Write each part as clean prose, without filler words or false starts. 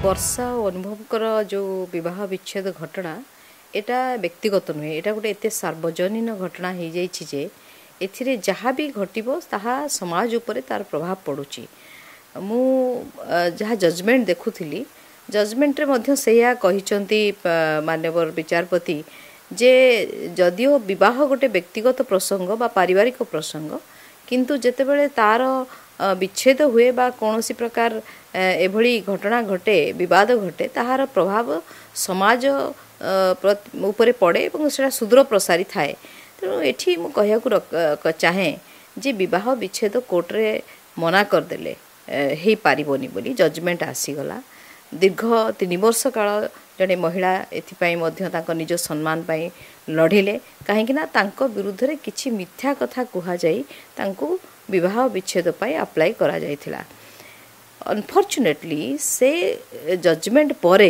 वर्षा और अनुभवकर जो विवाह विच्छेद घटना एटा व्यक्तिगत नुहे एटा गोटे एते सार्वजनीन घटना हो जाए एथिरे जहाँ भी घटो ताहा समाज उपरे तार प्रभाव पड़ुची मु जहाँ जजमेंट देखुली जजमेंट रे मध्य सेया कहिचंती माननीय विचारपति जे जदिओ विवाह गोटे व्यक्तिगत प्रसंग बा पारिवारिक प्रसंग किंतु जेतेबेले तार विच्छेद हुए बा कौनसी प्रकार एभली घटना घटे विवाद घटे ताहार प्रभाव समाज उपरे पड़े और सेटा सुदूर प्रसारी थाए तेणु एठी मु कहया चाहे जे विवाह विच्छेद कोर्ट रे मना करदेले हे पारिबोनी बोली जजमेंट आसीगला दीर्घ 3 वर्ष काल जड़े महिला एथिपाई मध्य तांको निज सम्मान पाई लढ़िले कहीं तांको विरुद्ध रे किछि मिथ्या कथा कुहा जाई तांको विवाह विच्छेद पाई अप्लाई करा जायथिला। अनफॉर्चुनेटली से जजमेंट परे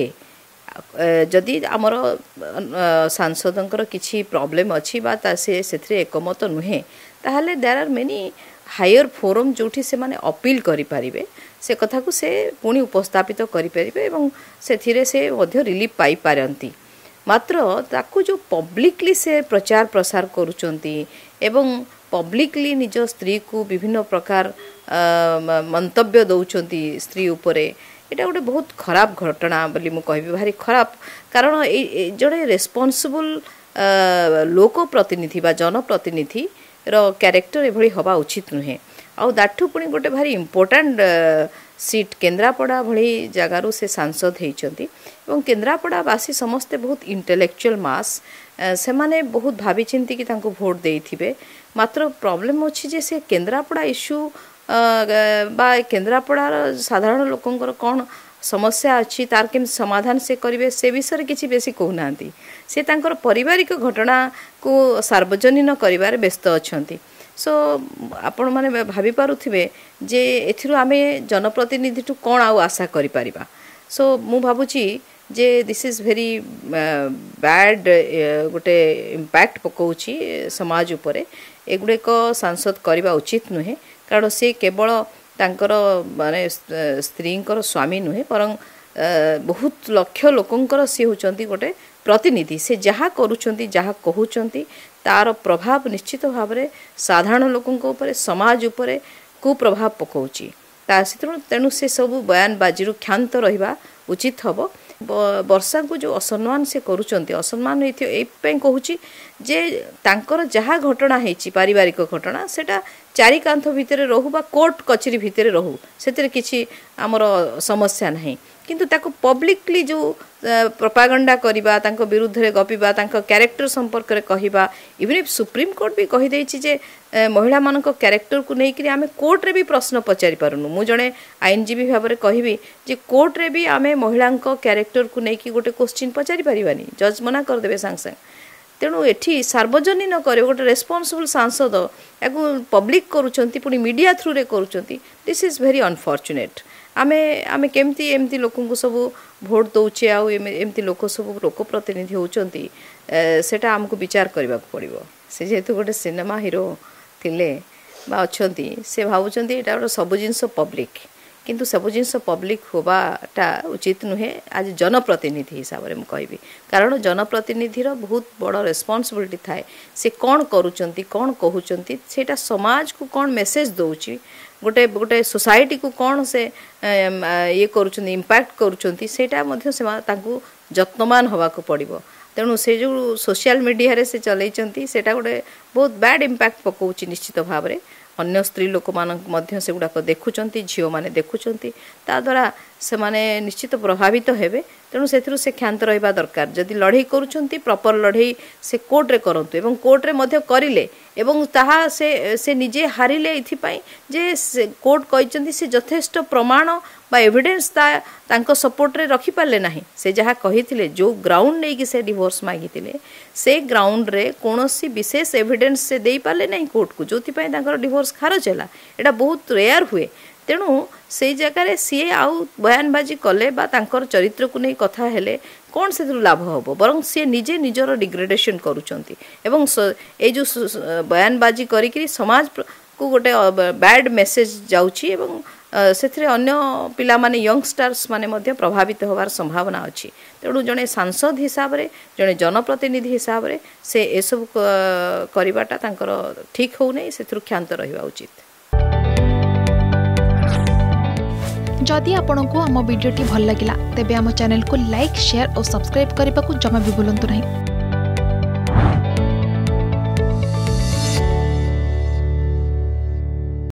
जदि आमर सांसदंकर किछि प्रॉब्लम अछि बा से सेथरे एकमत नुहे ताहले there are many higher forum जोठी से माने अपील करि परिबे से कथा को से पुणी उपस्थापित करि परिबे एवं सेथिरे से मध्य रिलीफ पाई पारंती मात्र ताकू जो पब्लिकली से प्रचार प्रसार करूचंती एवं पब्लिकली निज स्त्री को विभिन्न प्रकार मंतव्य दौचंती स्त्री उपरे एटा गोटे बहुत खराब घटना बोली मु कहबी भारी खराब कारण जड़े रेस्पॉन्सिबल लोक प्रतिनिधि बा जनप्रतिनिधि रो कैरेक्टर एभली हवा उचित नुहे आउ दाठू पुणी गोटे भारी इम्पोर्टाट सीट केन्द्रापड़ा भली जगारू से सांसद होती एवं केन्द्रापड़ावासी समस्ते बहुत इंटेलेक्चुअल मास से माने बहुत भावी चिंती कि तांको भोट देइथिबे मात्र प्रॉब्लम अछि जे से केन्द्रापड़ा इश्यू बा केन्द्रापड़ा साधारण लोकंकर कौन समस्या अच्छी तार केम समाधान से करेंगे से विषय किसी बेसी कहूना से तांकर पारिवारिक घटना को सार्वजनीन करिवार व्यस्त अछंती सो आपण माने भाभी पारुथिबे जे एथिरु आमे जनप्रतिनिधि टू कोन आउ आशा करि परिबा सो मु भाबुची जे दिस इज वेरी बैड गोटे इम्पैक्ट पकाउची समाज उपरे एगुड़े को सांसद करबा उचित नुहे कारण से केवल तांकर माने स्त्रींकर स्वामी नुहे परं बहुत लक्ष लोकंकर से होचंती गोटे प्रतिनिधि से जहाँ करूचंती जहाँ कहउचंती तार प्रभाव निश्चित भाव में साधारण लोकों ऊपर समाज उपरे कुप्रभाव पकाउची तेणु से सब बयानबाजी क्षांत रहिबा उचित हबो वर्षा को जो असम्मान से करूचंती असम्मान एई कहूची जे तांकर जहाँ घटना हेची पारिवारिक घटना सेटा चारि कांथ भितर रहू बा कोर्ट कचेरी भितर रहू सेतिर किछि आमर समस्या नहीं किंतु ताको पब्लिकली जो प्रोपागंडा करिबा तांको विरुद्ध रे गपिबा तांको कैरेक्टर संपर्क रे कहिबा इवन इफ सुप्रीम कोर्ट भी कहि देछि जे महिला मानक कैरेक्टर को नै कि आमे कोर्ट रे भी प्रश्न पचारि पारुनु मु जणे आईनजीबी भाव रे कहिबी जे कोर्ट रे भी आमे महिलांको कैरेक्टर को नै कि गोटे क्वेश्चन पचारि परिबानी जज मना कर देबे सांग सांग तेणु एठी सार्वजनीन करे गोटे रेस्पॉन्सिबल सांसद याकू पब्लिक करूचंती पुनी मीडिया थ्रू रे करूचंती दिस इज वेरी अनफॉर्चुनेट आमे आमे केमती एमती लोकन को सब भोट दउचे आ एमती लोक सब लोक प्रतिनिधि होचंती सेटा हमको विचार करबा पड़िबो से जेतु गोटे सिनेमा हीरो थिले बा अछंती से भावुचंती एटा सब जिंस पब्लिक किंतु सब जिनस पब्लिक होबाटा उचित नुहे आज जनप्रतिनिधि हिसाब से मुझे कहबी कारण जनप्रतिनिधिर बहुत बड़ रेस्पॉन्सिबिलिटी थाए से कौन करूचंती कौन कहउचंती सेटा समाज को कौन मेसेज दउची गोटे गोटे सोसाइटी को कौन से ये करूचंती इम्पैक्ट करूचंती सेटा मध्य से तांकु जत्नमान हवा को पड़िबो तेणु से जो सोशल मीडिया रे से चलैचंती सेटा गोटे बहुत बैड इम्पैक्ट पकाउची निश्चित भाव में अन्य स्त्री लोक मध्य से गुड़ाक देखुंत झील मैंने देखुंत द्वारा से माने निश्चित प्रभावित हेबे तेणु से क्षांत रहा दरकार जदि लड़े करुँच प्रपर लड़े से कोर्ट रे करंतु एवं कोर्ट रे मध्य करिले एवं ताहा से निजे हारिले इथिपाई जे कोर्ट कहते से यथेष्ट प्रमाण बा एविडेंस तांको सपोर्ट रे रखी पाले नहीं से जहाँ कही जो ग्राउंड नहीं कि से डिवोर्स मागिथिले से ग्राउंड रे कौनसी विशेष एविडेंस से दे पाले नहीं कोर्ट को जो डिवोर्स खारज है एटा बहुत रेयर हुए तेणु से जगार सी आउ बयानबाजी कले बा तांकर चरित्र को नहीं कथा हेले कौन से लाभ हम बरं सी निजे निजर डिग्रेडेशन करुचंती एवं ए जो बयानबाजी करी समाज को गोटे बैड मेसेज जाउची एवं ସେଥିରେ ଅନ୍ୟ ପିଲାମାନେ ୟଙ୍ଗଷ୍ଟାର୍ସ ମାନେ ମଧ୍ୟ ପ୍ରଭାବିତ ହେବାର ସମ୍ଭାବନା ଅଛି। ତେଣୁ ଜଣେ ସାଂସଦ ହିସାବରେ ଜଣେ जनप्रतिनिधि ହିସାବରେ ସେ ଏସବୁ କରିବାଟା ତାଙ୍କର ଠିକ୍ ହେଉନାହିଁ, ସେଥିରୁ କ୍ଷାନ୍ତ ରହିବା ଉଚିତ। जदि आपंक आम भिडी भल लगा तेब आम चैनल को लाइक शेयर और सब्सक्राइब करने को जमा भी भूलु नहीं।